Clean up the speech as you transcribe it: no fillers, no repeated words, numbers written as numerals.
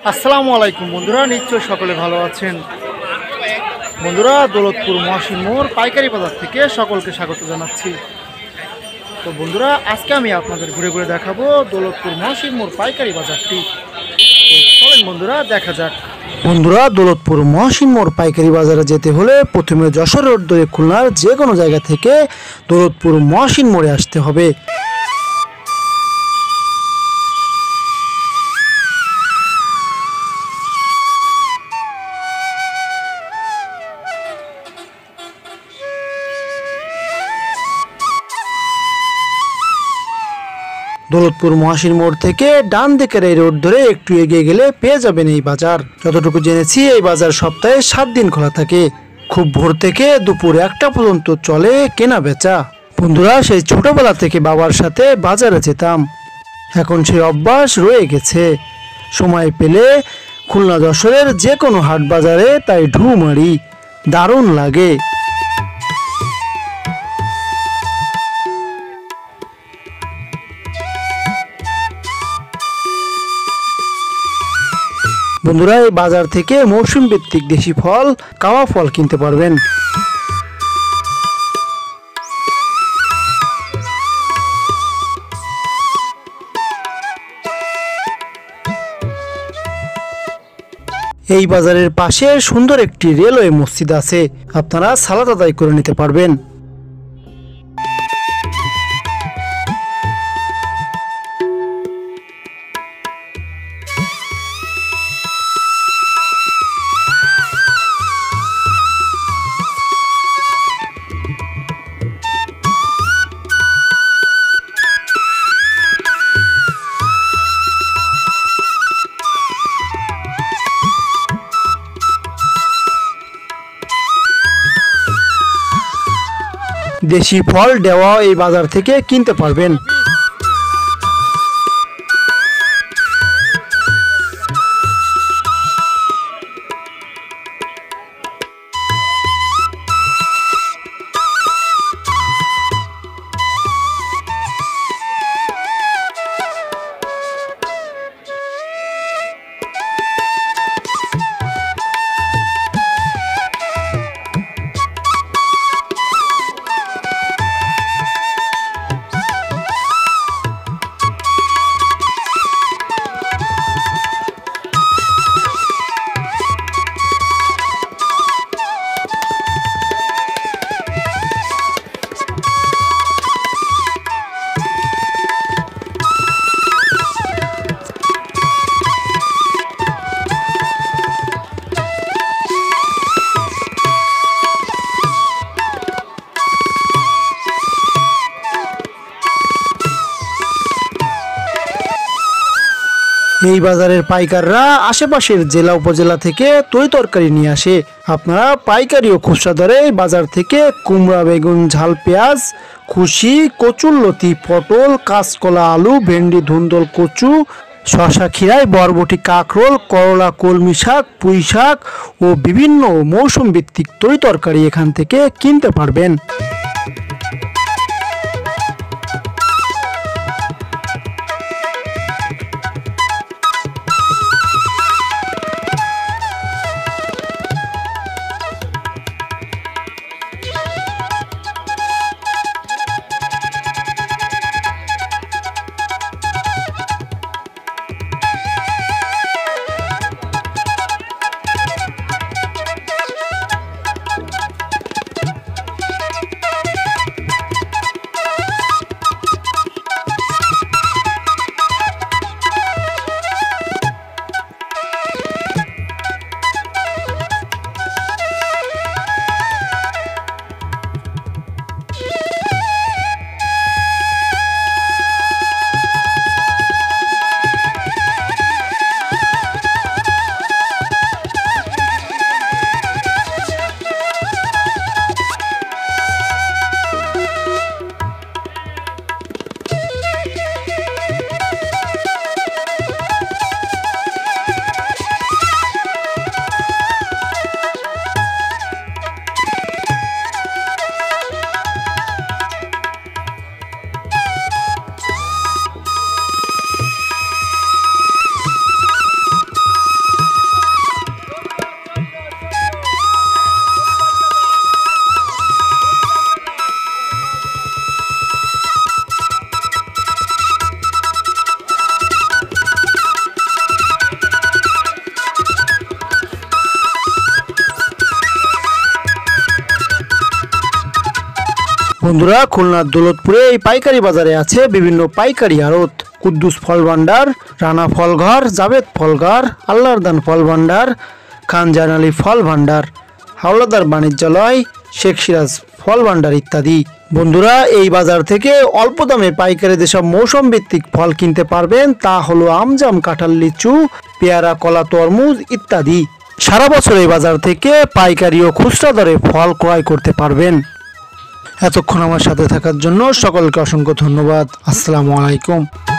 আসসালামু আলাইকুম বন্ধুরা, নিশ্চয় সকলে ভালো আছেন। বন্ধুরা, দৌলতপুর মহসিন মোড় পাইকারি বাজার থেকে সকলকে স্বাগত জানাচ্ছি। তো বন্ধুরা, আজকে আমি আপনাদের ঘুরে ঘুরে দেখাবো দৌলতপুর মহসিন মোড় পাইকারি বাজারটি। তো চলেন বন্ধুরা, দেখা যাক। বন্ধুরা, দৌলতপুর মহসিন মোড় পাইকারি বাজারে যেতে হলে প্রথমে যশোর রোড ধরে খুলনার যে কোনো জায়গা থেকে দৌলতপুর মহসিন মোড়ে আসতে হবে। দৌলতপুর মহসিন মোড় থেকে ডান দিকের এই রোড ধরে একটু এগিয়ে গেলে পেয়ে যাবেন এই বাজার। যতটুকু জেনেছি, এই বাজার সপ্তাহে 7 দিন খোলা থাকে। খুব ভোর থেকে দুপুর 1টা পর্যন্ত চলে কেনা বেচা। বন্ধুরা, সেই ছোটবেলা থেকে বাবার সাথে বাজারে যেতাম, এখন সেই অভ্যাস রয়ে গেছে। সময় পেলে খুলনা যশোরের যে কোনো হাট বাজারে তাই ঢু মারি, দারুণ লাগে। বন্ধুরা, এই বাজার থেকে মৌসুম ভিত্তিক দেশি ফল, কাওয়া ফল কিনতে পারবেন। এই বাজারের পাশে সুন্দর একটি রেলওয়ে মসজিদ আছে, আপনারা সালাত আদায় করে নিতে পারবেন। দেশি ফল দেওয়া এই বাজার থেকে কিনতে পারবেন। এই বাজারের পাইকাররা আশেপাশের জেলা উপজেলা থেকে তরি তরকারি নিয়ে আসে। আপনারা পাইকারি ও খুচরা দরে বাজার থেকে কুমড়া, বেগুন, ঝাল পেঁয়াজ, খুশি, কচুরলতি, পটল, কাঁচকলা, আলু, ভেন্ডি, ধুন্দল, কচু, শসা, খিরাই, বরবটি, কাঁকরোল, করলা, কলমি শাক, পুঁই শাক ও বিভিন্ন মৌসুম ভিত্তিক তরি তরকারি এখান থেকে কিনতে পারবেন। বন্ধুরা, খুলনার দৌলতপুরে এই পাইকারি বাজারে আছে বিভিন্ন পাইকারি আড়ত। কুদ্দুস ফল ভান্ডার, রানা ফলঘর, জাভেদ ফলঘর, আল্লাহরদান ফল ভান্ডার, খান জাহান আলী ফল ভান্ডার, হাওলাদার বাণিজ্যালয়, শেখ সিরাজ ফল ভান্ডার ইত্যাদি। বন্ধুরা, এই বাজার থেকে অল্প দামে পাইকারি যেসব মৌসুম ভিত্তিক ফল কিনতে পারবেন তা হলো আম, জাম, কাঁঠাল, লিচু, পেয়ারা, কলা, তরমুজ ইত্যাদি। সারা বছর এই বাজার থেকে পাইকারি ও খুচরা দরে ফল ক্রয় করতে পারবেন। এতক্ষণ আমার সাথে থাকার জন্য সকলকে অসংখ্য ধন্যবাদ। আসসালামু আলাইকুম।